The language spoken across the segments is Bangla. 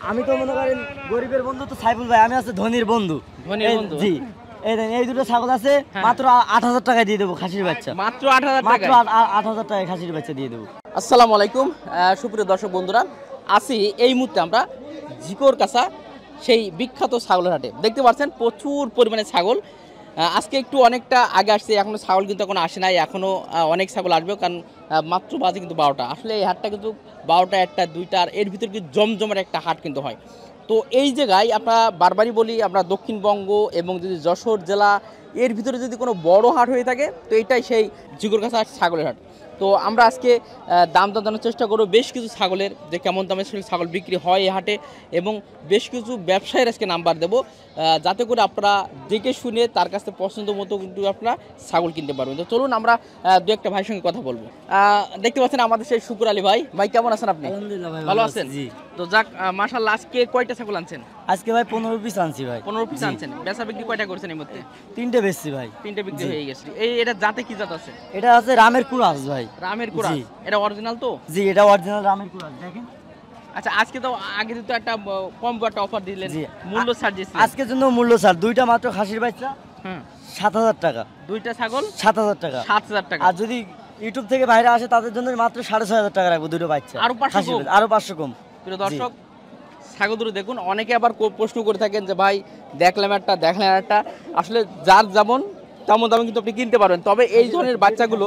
আমি তো মনে করেন গরিবের বন্ধু তো সাইফুল ভাই, আমি আছে ধনীর বন্ধু। জি, এই দুটো ছাগল আছে, মাত্র ৮,০০০ টাকায় দিয়ে দেবো খাসির বাচ্চা। মাত্র ৮,০০০ টাকা? ৮,০০০ টাকায় খাসির বাচ্চা দিয়ে দেবো। আসসালামু আলাইকুম সুপ্রিয় দর্শক বন্ধুরা, আছি এই মুহূর্তে আমরা জিকোর কাছা সেই বিখ্যাত ছাগলের হাটে। দেখতে পাচ্ছেন প্রচুর পরিমাণে ছাগল। আজকে একটু অনেকটা আগে আসছে, এখনও ছাগল কিন্তু এখন আসে নাই, এখনও অনেক ছাগল আসবে, কারণ মাত্র বাজে কিন্তু 12টা। আসলে এই হাটটা কিন্তু 12টা, 1টা, 2টা, আর এর ভিতরে কিন্তু জমজমের একটা হাট কিন্তু হয়। তো এই জায়গায় আমরা বারবারই বলি, আমরা দক্ষিণবঙ্গ এবং যদি যশোর জেলা এর ভিতরে যদি কোনো বড় হাট হয়ে থাকে তো এটাই সেই জিকোর কাছা ছাগলের হাট। তো আমরা আজকে দাম জানার চেষ্টা করব বেশ কিছু ছাগলের, যে কেমন দামে ছাগল বিক্রি হয় এই হাটে, এবং বেশ কিছু ব্যবসায়ীর আজকে নাম্বার দেবো, যাতে করে আপনারা দেখে শুনে তার কাছে পছন্দ মতো কিন্তু আপনারা ছাগল কিনতে পারবেন। তো চলুন আমরা দু একটা ভাইয়ের সঙ্গে কথা বলবো। দেখতে পাচ্ছেন আমাদের সেই শুকুর আলী ভাই। ভাই কেমন আছেন আপনি? আলহামদুলিল্লাহ ভাই, ভালো আছেন? জি। তো যাক, মাশাআল্লাহ, আজকে কয়টা ছাগল আনছেন? আজকে ভাই 15 পিস আনছি ভাই। 15 পিস আনছেন। বেচা বিক্রি কয়টা করছেন এই মধ্যে? 3টে বেচছি ভাই। 3টে বিক্রি হয়ে গেছে। এটা জাতে কি জাত আছে? এটা আছে রামের কুরাস ভাই। রামের কুরাস? এটা অরিজিনাল তো? জি, এটা অরিজিনাল রামের কুরাস। দেখেন, আচ্ছা, আজকে তো আগে তো একটা কম একটা অফার দিলেন, মূল্য ছাড় দিয়েছেন। আজকের জন্য মূল্য ছাড়, দুইটা মাত্র খাসির বাচ্চা 7,০০০ টাকা। দুইটা ছাগল 7,০০০ টাকা। 7,০০০ টাকা। আর যদি ইউটিউব থেকে বাইরে আসে তাদের জন্য মাত্র 6,500 টাকা রাখবো দুটো বাচ্চা। আরো 500 কম? আরো 500 কম। প্রিয় দর্শক, ছাগল দুটো দেখুন। অনেকে আবার প্রশ্ন করে থাকেন যে ভাই দেখলাম একটা আসলে যার যেমন তেমন দামে কিন্তু আপনি কিনতে পারবেন। তবে এই ধরনের বাচ্চাগুলো,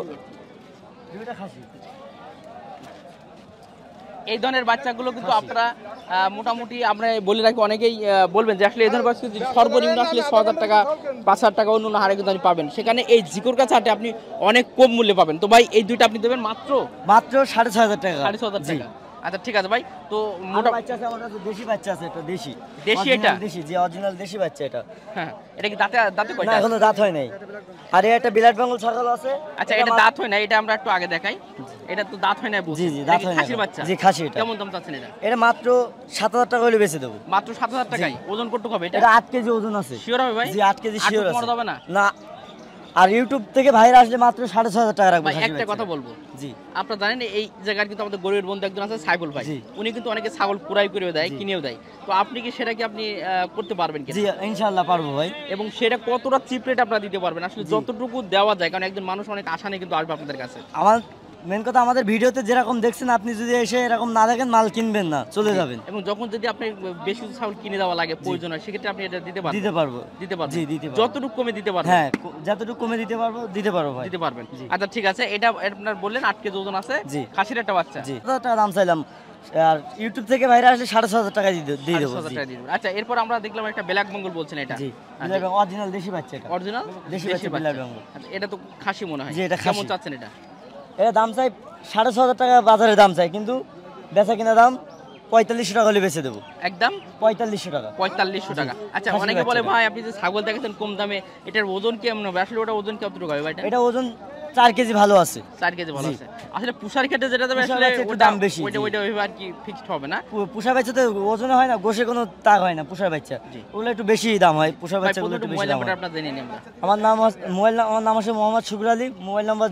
এই ধরনের বাচ্চাগুলো কিন্তু আপনারা মোটামুটি আমরা বলে রাখি, অনেকেই বলবেন যে আসলে এই ধরনের বাচ্চা সর্বনিম্ন আসলে 6,000 টাকা, 5,000 টাকা অন্য হারে কিন্তু আপনি পাবেন। সেখানে এই জিকোর কাছে হাটে আপনি অনেক কম মূল্যে পাবেন। তো ভাই এই দুইটা আপনি দেবেন মাত্র 6,500 টাকা। 6,500 টাকা। আচ্ছা ঠিক আছে ভাই। তো মোটা বাচ্চা আছে, আমার কাছে দেশি বাচ্চা আছে, এটা দেশি। দেশি? এটা দেশি, জি, অরিজিনাল দেশি বাচ্চা এটা। হ্যাঁ, এটা কি দাঁতে কয়টা? না, এখনো দাঁত হয় নাই। আর একটা বিলাট বেঙ্গল ছাগল আছে। আচ্ছা, এটা দাঁত হয় না, এটা আমরা একটু আগে দেখাই। এটা তো দাঁত হয় না। জি জি, দাঁত হয় না। খাসির বাচ্চা? জি, খাসি। এটা কেমন দাম চাচ্ছেন এটা? এটা মাত্র 7,000 টাকা হলে বেচে দেবো। মাত্র 7,000 টাকায়? ওজন কত হবে এটা? এটা 8 কেজি ওজন আছে। শিওর হবে ভাই? জি, 8 কেজি শিওর আছে। হবে না? না। আর ইউটিউব থেকে ভাইরা আসলে মাত্র 6,500 টাকা রাখবো। ভাই একটা কথা বলবো, জি, আপনারা জানেন এই জায়গায় কিন্তু আমাদের গরিবের বন্ধু একজন আছে সাইফুল ভাই, উনি কিন্তু অনেকে ছাগল কুড়াই করে দেয়, কিনেও দেয়। তো আপনি কি সেটা কি আপনি করতে পারবেন কি? জি, ইনশাআল্লাহ পারবো ভাই। এবং সেটা কতটা চিপ রেট আপনারা দিতে পারবেন? আসলে যতটুকু দেওয়া যায়, কারণ একজন মানুষ অনেক আশা নিয়ে কিন্তু আসবে আপনাদের কাছে। আমার মেন কথা, আমাদের ভিডিওতে যেরকম দেখছেন, আপনি যদি এসে এরকম না দেখেন, মাল কিনবেন না, চলে যাবেন। এবং যখন যদি আপনি বেশি ছাগল কিনে দেওয়া লাগে প্রয়োজন হয়, সেক্ষেত্রে আপনি এটা দিতে পারবেন? দিতে পারবো। জি, দিতে পারবো। যতটুকু কমে দিতে পারবেন? হ্যাঁ, যতটুকু কমে দিতে পারবো ভাই। দিতে পারবেন। আচ্ছা ঠিক আছে, এটা আপনার বললেন 8 কেজি ওজন আছে, খাসির একটা বাচ্চা। জি, 7,000 টাকা দাম চাইলাম। আর ইউটিউব থেকে বাইরে আসলে 6,500 টাকা দিয়ে দেবো। আচ্ছা, এরপর আমরা দেখলাম একটা ব্ল্যাক বেঙ্গল বলছেন, এটা? জি, অরিজিনাল দেশি বাচ্চা। এটা অরিজিনাল দেশি বাচ্চা ব্ল্যাক বেঙ্গল। আচ্ছা, এটা তো খাসি মনে হয়। জি, এটা খাসি। কেমন চাচ্ছেন এটা? এটা দাম চাই 6,500 টাকা, বাজারে দাম চাই, কিন্তু বেচা কিনা দাম 4500 টাকা হলে বেচে দেবো। একদম 4500 টাকা। 4500 টাকা। আচ্ছা, অনেকে বলে ভাই আপনি যে ছাগল দেখাচ্ছেন কম দামে, এটার ওজন কেমন হবে? আসলে ওটা ওজন কতটুকু হবে ভাই? এটা ওজন 4 কেজি ভালো আছে। 4 কেজি ভালো আছে। আসলে পুষার ক্ষেত্রে যেটা দেবে আসলে ওটা দাম বেশি। ওইটা ওইভাবে আর কি ফিক্সড হবে না। পুষা বাচ্চাতে ওজনে হয় না, গোশে কোনো তাগ হয় না। পুষার বাচ্চা ওগুলো একটু বেশি দাম হয়। পুষার বাচ্চাগুলো একটু বেশি দাম হয়। আপনারা জেনে নিন। আমার নাম আছে মোহাম্মদ শুকুর আলী। Mobile number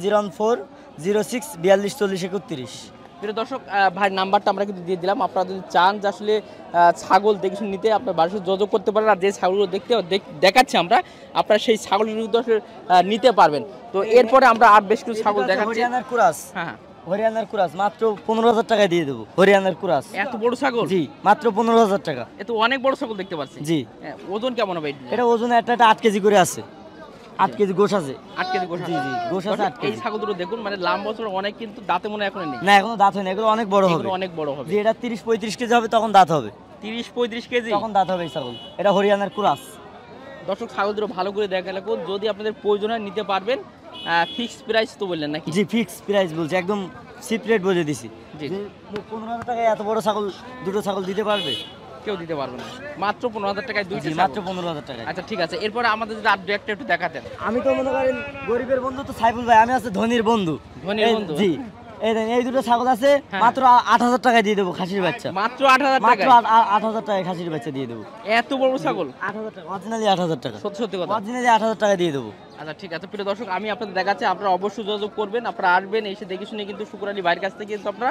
01406424031। প্রিয় দর্শক, ভাইয়ের নাম্বারটা আমরা কিন্তু দিয়ে দিলাম। আপনারা যদি চান যে আসলে ছাগল দেখে শুনে নিতে, আপনার বাড়ির সাথে যোগাযোগ করতে পারেন। আর যে ছাগলগুলো দেখাচ্ছি আমরা, আপনারা সেই ছাগলগুলো নিতে পারবেন। তো এরপরে আমরা আর বেশ কিছু ছাগল দেখাচ্ছি। হরিয়ানার কুরাস। হ্যাঁ, হরিয়ানার কুরাস মাত্র 15,000 টাকা দিয়ে দেবো। হরিয়ানার কুরাস। এত বড় ছাগল? জি, মাত্র 15,000 টাকা। এত অনেক বড় ছাগল দেখতে পাচ্ছি। জি। ওজন কেমন হবে এটা? ওজন একটা 8 কেজি করে আছে। 8 কেজি গোশ আছে। 8 কেজি গোশ? জি জি, গোশ আছে 8 কেজি। এই ছাগলগুলো দেখুন, মানে লম্বা বছর অনেক, কিন্তু দাঁতে মনে এখনো নেই। না, এখনো দাঁত হয় না। এগুলো অনেক বড় হবে। অনেক বড় হবে। জি, এটা 30-35 কেজি হবে, তখন দাঁত হবে। 30-35 কেজি তখন দাঁত হবে এই ছাগল। এটা হরিয়ানার কুরাস। দর্শক, ছাগলগুলো ভালো করে দেখা লাগবে। যদি আপনাদের প্রয়োজন হয় নিতে পারবেন। ফিক্স প্রাইস তো বললেন নাকি? জি, ফিক্স প্রাইস বলছি, একদম চিপ রেট বলে দিছি। জি, 15,000 টাকায় এত বড় ছাগল, দুটো ছাগল দিতে পারবে? কেউ দিতে পারবে না। মাত্র 15,000 টাকায় দুইটা? মাত্র 15,000 টাকায়। আচ্ছা ঠিক আছে, এরপর আমাদের যদি আর দু একটা একটু দেখাতেন। আমি তো মনে করেন গরিবের বন্ধু তো সাইফুল ভাই, আমি আছে ধনীর বন্ধু। জি, এই দুটো ছাগল আছে, মাত্র 8,000 টাকায় দিয়ে দেবো খাসির বাচ্চা। মাত্র 8,000 টাকা? 8,000 টাকায় খাসির বাচ্চা দিয়ে দেবো। এত বড় ছাগল? 8,000 টাকা, অরিজিনালি 8,000 টাকা। সত্যি কথা? অরিজিনালি 8,000 টাকা দিয়ে দেবো। আচ্ছা ঠিক আছে, প্রিয় দর্শক, আমি আপনাদের দেখাচ্ছি। আপনারা অবশ্যই যোগাযোগ করবেন, আপনারা আসবেন, এসে দেখে শুনে কিন্তু শুকুর আলী ভাইয়ের কাছ থেকে কিন্তু আপনারা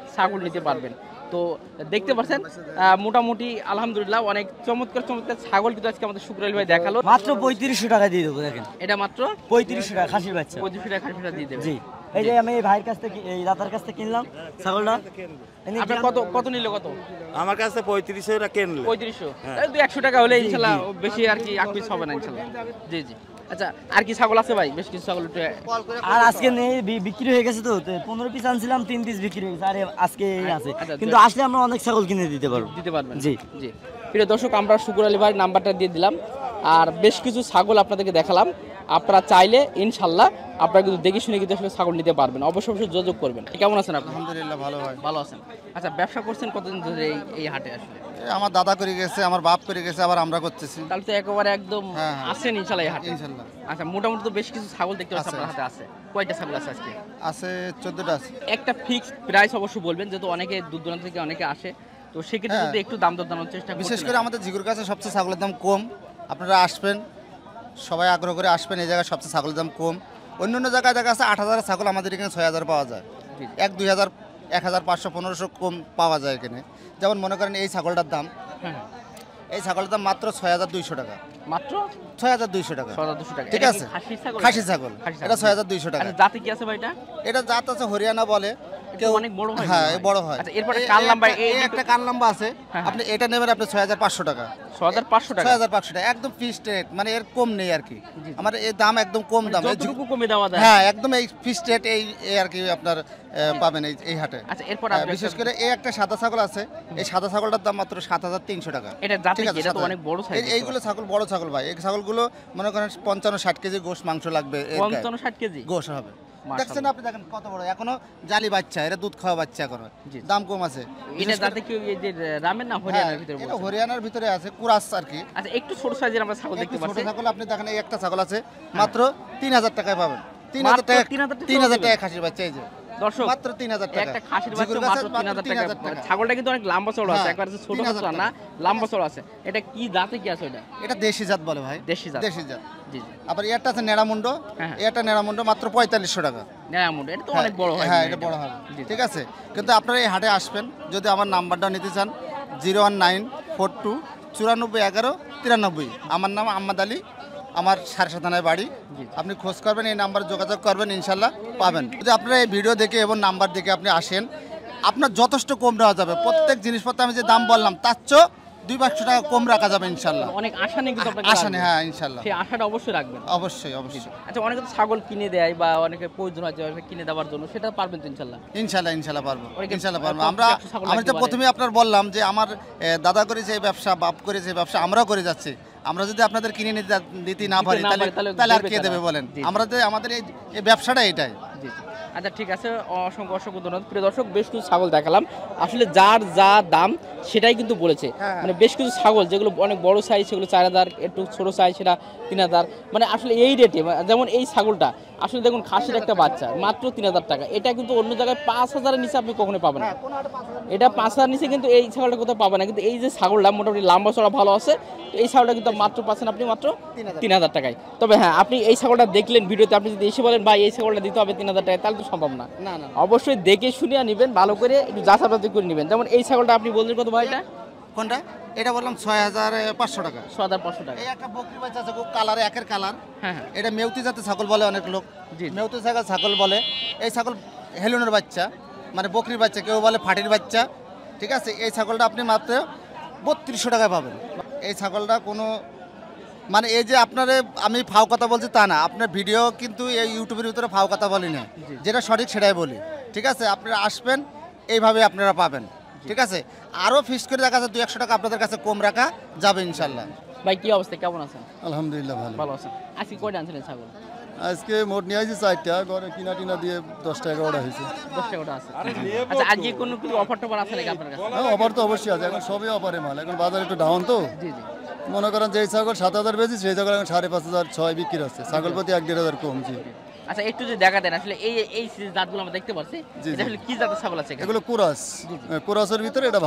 ছাগল নিতে পারবেন। তো দেখতে পাচ্ছেন মোটামুটি আলহামদুলিল্লাহ অনেক চমৎকার চমৎকার ছাগল কিন্তু আজকে আমাদের শুক্র আলী ভাই দেখালো। মাত্র 3500 টাকা দিয়ে দেবো, দেখেন এটা মাত্র 3500 টাকা খাসির বাচ্চা। 25 টাকা খাসি দিয়ে দেবে। জি, এই যে আমি এই ভাইয়ের কাছ থেকে, এই দাদার কাছ থেকে কিনলাম ছাগলটা। আপনার কত নিল? কত? আমার কাছে 3500 টাকা কিনলে। 3500, 100 টাকা হলে ইনশাআল্লাহ বেশি আর কি এক পিস হবে না ইনশাআল্লাহ। জি জি। আচ্ছা, আর কি ছাগল আছে ভাই? বেশ কিছু ছাগল একটু। আর আজকে নেই, বিক্রি হয়ে গেছে তো 15 পিস আনছিলাম, 3 পিস বিক্রি হয়ে গেছে। আর আজকে এই আছে, কিন্তু আসলে আমরা অনেক ছাগল কিনে দিতে পারবেন। জি জি। প্রিয় দর্শক, আমরা শুকুর আলী ভাইয়ের নাম্বারটা দিয়ে দিলাম, আর বেশ কিছু ছাগল আপনাদেরকে দেখালাম। আপনারা চাইলে ইনশাল্লাহ আপনারা কিন্তু দেখে শুনে কিন্তু আসলে ছাগল নিতে পারবেন। অবশ্যই যোগাযোগ করবেন। কেমন আছেন আপনি? আলহামদুলিল্লাহ ভালো ভাই। ভালো আছেন। আচ্ছা, ব্যবসা করছেন কতদিন ধরে এই হাটে আসলে? আমার দাদা করে গেছে, আমার বাপ করে গেছে, আবার আমরা করতেছি। তাহলে তো একেবারে একদম আসেন ইনশাল্লাহ এই হাটে। ইনশাল্লাহ। আচ্ছা, মোটামুটি তো বেশ কিছু ছাগল দেখতে পাচ্ছি আপনার হাতে আছে। কয়টা ছাগল আছে আজকে? আছে 14টা আছে। একটা ফিক্সড প্রাইস অবশ্যই বলবেন, যেহেতু অনেকে দূর দূরান্ত থেকে অনেকে আসে, তো সেক্ষেত্রে যদি একটু দাম দর জানার চেষ্টা করবেন। বিশেষ করে আমাদের জিগুর কাছে সবচেয়ে ছাগলের দাম কম। আপনারা আসবেন, সবাই আগ্রহ করে আসবেন। এই জায়গায় সবচেয়ে ছাগলের দাম কম। অন্য অন্য জায়গায় দেখা আছে 8000 ছাগল, আমাদের এখানে 6000 পাওয়া যায়। 2000, 1500, 1500 কম পাওয়া যায় এখানে। যেমন মনে করেন এই ছাগলটার দাম, এই ছাগলের দাম মাত্র 6200 টাকা। মাত্র 6200 টাকা। 6200 টাকা। ঠিক আছে, খাসি ছাগল, এটা 6200 টাকা। আচ্ছা, জাতি কি আছে ভাই এটা? এটা জাত আছে হরিয়ানা বলে কেউ, অনেক বড় হয়। হ্যাঁ বড় হয়। আচ্ছা, এরপরে কাল লম্বা এই একটা কাল লম্বা আছে, আপনি এটা নেবেন আপনি 6500 টাকা। 6500 টাকা। 6500 টাকা একদম ফিক্সড রেট, মানে এর কম নেই আর কি। আমার এই দাম একদম কম দাম, যতটুকু কমে দেওয়া যায়। হ্যাঁ একদম এই ফিক্সড রেট এই আর কি আপনার পাবেন এই হাটে। আচ্ছা, এরপর বিশেষ করে এই একটা সাদা ছাগল আছে, এই সাদা ছাগলটার দাম মাত্র 7300 টাকা। এটা জাতি কি? এটা তো অনেক বড় সাইজ। এইগুলো ছাগল বড় ছাগল ভাই। এই ছাগলগুলো মনে করেন 55-60 কেজি গোশ মাংস লাগবে। 55-60 কেজি গোশ হবে। দেখছেন আপনি, দেখেন কত বড়, এখনো জালি বাচ্চা, এটা দুধ খাওয়া বাচ্চা এখনো। দাম কম আছে। এটা যাতে কি এই যে রামের না হরিয়ানার ভিতরে? এটা হরিয়ানার ভিতরে আছে, কুরাস আর কি। আচ্ছা, একটু ছোট সাইজের আমরা ছাগল দেখতে পাচ্ছি। ছোট ছাগল আপনি দেখেন, এই একটা ছাগল আছে মাত্র 3000 টাকায় পাবেন। 3000 টাকা, 3000 টাকা খাসির বাচ্চা। এই যে দর্শক, মাত্র 3000 টাকা একটা খাসির বাচ্চা মাত্র 3000 টাকা। ছাগলটা কিন্তু অনেক লম্বা চওড়া আছে, একবার ছোট বাচ্চা না, লম্বা চওড়া আছে। এটা কি জাতে কি আছে এটা? এটা দেশি জাত বলে ভাই। দেশি জাত। দেশি জাত। জি জি। আবার এটা আছে নেড়ামুন্ড, এটা নেড়ামুন্ড মাত্র 4500 টাকা। নেড়ামুন্ড এটা তো অনেক বড় হয়। হ্যাঁ, এটা বড় হবে। ঠিক আছে, কিন্তু আপনারা এই হাটে আসবেন, যদি আমার নাম্বারটা নিতে চান 01942941193। আমার নাম আহমদ আলী, আমার 7.5 থানায় বাড়ি। আপনি খোঁজ করবেন, এই নাম্বার যোগাযোগ করবেন, ইনশাল্লাহ পাবেন। যদি আপনারা এই ভিডিও দেখে এবং নাম্বার দেখে আপনি আসেন, আপনার যথেষ্ট কম নেওয়া যাবে। প্রত্যেক জিনিসপত্র আমি যে দাম বললাম তার চেয়ে 200 টাকা কম রাখা যাবে ইনশাল্লাহ। অনেক আশা নেই কিন্তু আপনাকে? আশা নেই, হ্যাঁ ইনশাল্লাহ। সেই আশাটা অবশ্যই রাখবেন। অবশ্যই অবশ্যই। আচ্ছা, অনেকে তো ছাগল কিনে দেয় বা অনেকে প্রয়োজন হয় কিনে দেওয়ার জন্য, সেটা পারবেন তো ইনশাল্লাহ? ইনশাল্লাহ পারবো, ইনশাল্লাহ পারবো। আমি তো প্রথমে আপনার বললাম যে আমার দাদা করেছে এই ব্যবসা, বাপ করেছে এই ব্যবসা, আমরাও করে যাচ্ছি। আমরা যদি আপনাদের কিনে দিতে না পারি তাহলে আর কে দেবে বলেন? আমাদের এই ব্যবসাটা এটাই। আচ্ছা, ঠিক আছে, অসংখ্য অসংখ্য ধন্যবাদ। প্রিয় দর্শক, বেশ কিছু ছাগল দেখালাম, আসলে যার যা দাম সেটাই কিন্তু বলেছে। মানে বেশ কিছু ছাগল যেগুলো অনেক বড় সাইজ সেগুলো 4000, একটু ছোট সাইজ সেটা 3000, মানে আসলে এই রেটে। যেমন এই ছাগলটা আসলে দেখুন, খাসির একটা বাচ্চা মাত্র 3000 টাকা। এটা কিন্তু অন্য জায়গায় 5000-এর নিচে আপনি কখনো পাবেন না। এটা 5000 নিচে কিন্তু এই ছাগলটা কোথাও পাবেন না। কিন্তু এই যে ছাগলটা মোটামুটি লম্বা চড়া ভালো আছে, এই ছাগলটা কিন্তু মাত্র পাচ্ছেন আপনি মাত্র 3000 টাকায়। তবে হ্যাঁ, আপনি এই ছাগলটা দেখলেন ভিডিওতে, আপনি যদি এসে বলেন ভাই এই ছাগলটা দিতে হবে 3000 টাকায়, তাহলে তো সম্ভব না। অবশ্যই দেখে শুনে নেবেন, ভালো করে একটু যাচাই করে নেবেন। যেমন এই ছাগলটা আপনি বললেন কত ভাই? এটা কোনটা? এটা বললাম 6500 টাকা। 6500 টাকা। এই একটা বকরি বাচ্চা আছে, খুব কালারে, একের কালার। হ্যাঁ, এটা মেউতি জাতের ছাগল বলে অনেক লোক, মেউতি ছাগল বলে। এই ছাগল হেলুনের বাচ্চা, মানে বকরির বাচ্চা, কেউ বলে ফাটির বাচ্চা। ঠিক আছে, এই ছাগলটা আপনি মাত্র 3200 টাকায় পাবেন। এই ছাগলটা কোনো মানে এই যে আপনার আমি ফাও কথা বলছি তা না, আপনার ভিডিও কিন্তু এই ইউটিউবের ভিতরে ফাও কথা বলি না, যেটা সঠিক সেটাই বলি। ঠিক আছে, আপনারা আসবেন, এইভাবে আপনারা পাবেন। ঠিক আছে, আরও ফিক্সড করে দেখা যাচ্ছে 200 টাকা আপনাদের কাছে কম রাখা যাবে ইনশাল্লাহ। ভাই কি অবস্থা, কেমন আছেন? আলহামদুলিল্লাহ ভালো আছেন। আজকে কয়টা আনছিলেন ছাগল? আজকে মোট নিয়ে আসছি 4টা, ঘরে কিনা টিনা দিয়ে 10টা 11টা হয়েছে। 10টা 11টা আছে। আচ্ছা, আজকে কোনো কিছু অফার টফার আছে নাকি আপনার কাছে? হ্যাঁ, অফার তো অবশ্যই আছে, এখন সবই অফারে মাল। এখন বাজার একটু ডাউন তো। জি জি। মনে করেন যে এই ছাগল 7000 বেশি, সেই ছাগল এখন 5500 6 বিক্রি হচ্ছে। ছাগল প্রতি 1-1.5 কম। জি। আচ্ছা, একটু যদি দেখা দেন আসলে এই জাতগুলো আমরা দেখতে পাচ্ছি, এটা আসলে কি জাতের ছাগল আছে? এগুলো কুরাসের ভিতরে এটা ভালো।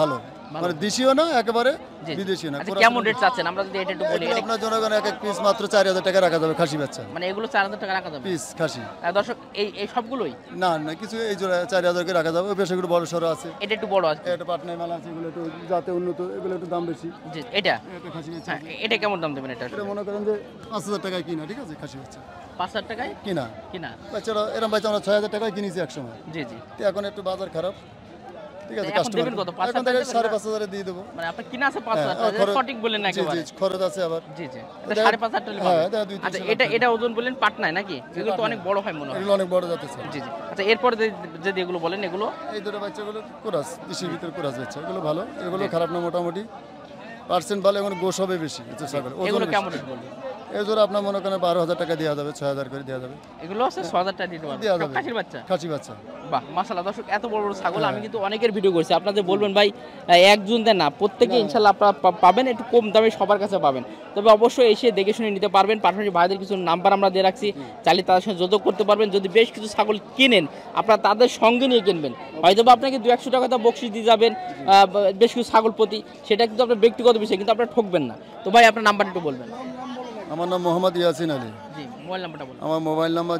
মানে দেশীয় না একেবারে জি। বিদেশিও না। আচ্ছা, কেমন রেট চাচ্ছেন আমরা যদি এটা একটু বলি? এগুলো আপনার জনগণ এক এক পিস মাত্র 4000 টাকা রাখা যাবে খাসি বাচ্চা, মানে এগুলো 4000 টাকা রাখা যাবে পিস খাসি। দর্শক এই সবগুলোই না না কিছু এই জোড়া 4000 করে রাখা যাবে, ওই বেশ এগুলো বড় সড়ো আছে, এটা একটু বড় আছে। এটা পাটনায় মাল আছে, এগুলো একটু যাতে উন্নত, এগুলো একটু দাম বেশি। জি, এটা এটা খাসি বাচ্চা হ্যাঁ, এটা কেমন দাম দেবেন? এটা এটা মনে করেন যে 5000 টাকায় কিনা, ঠিক আছে খাসি বাচ্চা 5000 টাকায় কিনা। কিনা। বাচ্চারা এরকম বাচ্চা আমরা 6000 টাকায় কিনেছি এক সময়, জি জি। তো এখন একটু বাজার খারাপ, ঠিক আছে। এখন কাস্টমার দেবেন কত? এখন থেকে 5500 দিয়ে দেবো। মানে আপনার কিনা আছে 5000 হ্যাঁ, টাকা, খরচ- সঠিক বললেন না জি একেবারে। জি খরচ আছে আবার। জি জি। এটা- 5500 টাকা হ্যাঁ, পাবেন। এটা 2-3 আচ্ছা, লাখ এটা ওজন বললেন পাটনায় নাকি? এগুলো তো অনেক বড় হয় মনে হয়। এগুলো অনেক বড় জাতের ছিল। জি জি। আচ্ছা, এরপরে যদি এগুলো বলেন, এগুলো এই দুটো বাচ্চাগুলো কোরাস, দেশির ভিতরে কোরাস বাচ্চা, এগুলো ভালো, এগুলো খারাপ না, মোটামুটি পার্সেন্ট ভালো, এখন গোশ হবে বেশি, বুঝছো ছাগল ওজন এগুলো বেশি। কেমন রেট বলবেন? এই জোড়া আপনার মনে করেন 12000 টাকা দেওয়া যাবে, 6000 করে দেওয়া যাবে, এগুলো আছে 6000 টাকা দিতে পারবেন। দেওয়া সব যাবে। খাসির বাচ্চা? খাসি বাচ্চা। বাহ, মাশাআল্লাহ। দর্শক, এত বড় বড় ছাগল আমি কিন্তু অনেকের ভিডিও করছি। আপনাদের বলবেন ভাই একজন দেন না, প্রত্যেকে ইনশাআল্লাহ আপনারা পাবেন, একটু কম দামে সবার কাছে পাবেন। তবে অবশ্যই এসে দেখে শুনে নিতে পারবেন। পাশাপাশি ভাইদের কিছু নাম্বার আমরা দিয়ে রাখছি, চাইলে তাদের সঙ্গে যোগাযোগ করতে পারবেন। যদি বেশ কিছু ছাগল কিনেন, আপনারা তাদের সঙ্গে নিয়ে কিনবেন, হয়তো বা আপনাকে 200 টাকা বকশিস দিয়ে যাবেন বেশ কিছু ছাগল প্রতি, সেটা কিন্তু আপনার ব্যক্তিগত বিষয়, কিন্তু আপনারা ঠকবেন না। তো ভাই আপনার নাম্বারটা একটু বলবেন। আমার নাম মোহাম্মদ ইয়াসিন আলী। জি, মোবাইল নাম্বারটা বলুন। আমার মোবাইল নাম্বার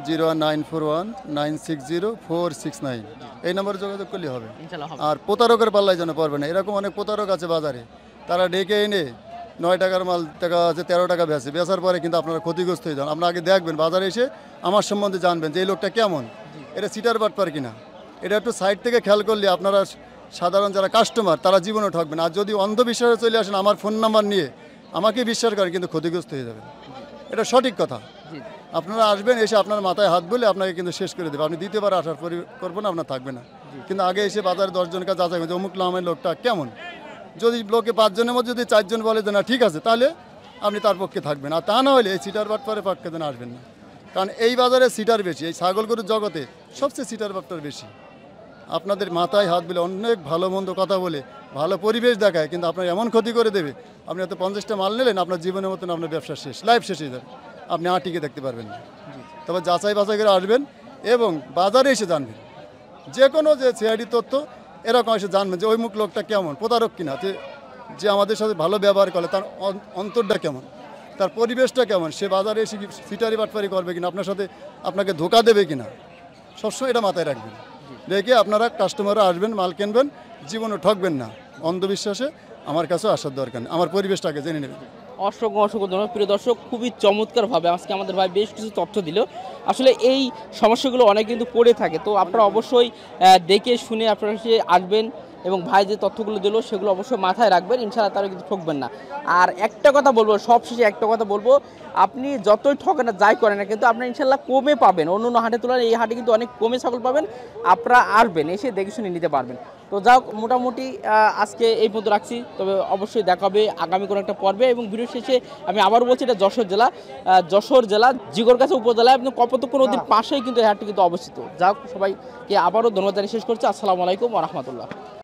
01941960469, এই নম্বরে যোগাযোগ করলে হবে। ইনশাআল্লাহ হবে। আর প্রতারকের পাল্লায় যেন পড়বে না, এরকম অনেক প্রতারক আছে বাজারে, তারা ডেকে এনে 9 টাকার মাল টাকা আছে 13 টাকা বেচার পরে কিন্তু আপনারা ক্ষতিগ্রস্ত হয়ে যান। আপনারা আগে দেখবেন, বাজারে এসে আমার সম্বন্ধে জানবেন যে এই লোকটা কেমন, এটা সিটার বাটপার কিনা। এটা একটু সাইড থেকে খেয়াল করলে আপনারা সাধারণ যারা কাস্টমার তারা জীবনে ঠকবেন। আর যদি অন্ধবিশ্বাসে চলে আসেন আমার ফোন নাম্বার নিয়ে, আমাকে বিশ্বাস করে কিন্তু ক্ষতিগ্রস্ত হয়ে যাবেন, এটা সঠিক কথা। আপনারা আসবেন, এসে আপনার মাথায় হাত বলে আপনাকে কিন্তু শেষ করে দেবে। আপনি দ্বিতীয়বার আসার পরে করবেন, আপনার থাকবে না। কিন্তু আগে এসে বাজারে 10 জনকে যাচাই করবেন যে অমুক নামের লোকটা কেমন। যদি লোকে 5 জনের মধ্যে যদি 4 জন বলে যে না ঠিক আছে, তাহলে আপনি তার পক্ষে থাকবেন। আর তা না হলে এই সিটার বাটপারের পক্ষে যেন আসবেন না, কারণ এই বাজারে সিটার বেশি, এই ছাগল গরুর জগতে সবচেয়ে সিটার বাটপার বেশি। আপনাদের মাথায় হাত বলে অনেক ভালো মন্দ কথা বলে ভালো পরিবেশ দেখায়, কিন্তু আপনার এমন ক্ষতি করে দেবে, আপনি হয়তো 50টা মাল নিলেন, আপনার জীবনের মতন আপনার ব্যবসা শেষ, লাইফ শেষ হয়ে যাবে, আপনি টিকে দেখতে পারবেন না। তবে যাচাই বাছাই করে আসবেন এবং বাজারে এসে জানবেন, যে কোনো যে সিআইডি তথ্য এরকম এসে জানবেন যে ওই মুখ লোকটা কেমন, প্রতারক কিনা, যে আমাদের সাথে ভালো ব্যবহার করে তার অন্তরটা কেমন, তার পরিবেশটা কেমন, সে বাজারে এসে সিটারি বাটপারি করবে কিনা, আপনার সাথে আপনাকে ধোকা দেবে কিনা, সবসময় এটা মাথায় রাখবেন। রেখে আপনারা কাস্টমাররা আসবেন, মাল কিনবেন, জীবনে ঠকবেন না। অন্ধবিশ্বাসে আমার কাছেও আসার দরকার নেই, আমার পরিবেশটাকে জেনে নেবেন। অসংখ্য ধন্যবাদ প্রিয় দর্শক। খুবই চমৎকারভাবে আজকে আমাদের ভাই বেশ কিছু তথ্য দিল। আসলে এই সমস্যাগুলো অনেক কিন্তু পড়ে থাকে, তো আপনারা অবশ্যই দেখে শুনে আপনারা এসে আসবেন এবং ভাই যে তথ্যগুলো দিল সেগুলো অবশ্যই মাথায় রাখবেন, ইনশাআল্লাহ তারা কিন্তু ঠকবেন না। আর একটা কথা বলবো, সবশেষে একটা কথা বলবো, আপনি যতই ঠকেন না যাই করেন না, কিন্তু আপনার ইনশাআল্লাহ কমে পাবেন। অন্য অন্য হাটে তুলনায় এই হাটে কিন্তু অনেক কমে ছাগল পাবেন, আপনারা আসবেন, এসে দেখে শুনে নিতে পারবেন। তো যাও, মোটামুটি আজকে এই পর্যন্ত রাখছি। তবে অবশ্যই দেখা হবে আগামী কোনো একটা পর্বে। এবং ভিডিও শেষে আমি আবারও বলছি, এটা যশোর জেলা জিগরগাছা উপজেলা এবং কপোতাক্ষ নদীর পাশেই কিন্তু এই হাটটি কিন্তু অবস্থিত। যাও, সবাইকে আবারও ধন্যবাদ জানিয়ে শেষ করছি। আসসালামু আলাইকুম ওয়া রাহমাতুল্লাহ।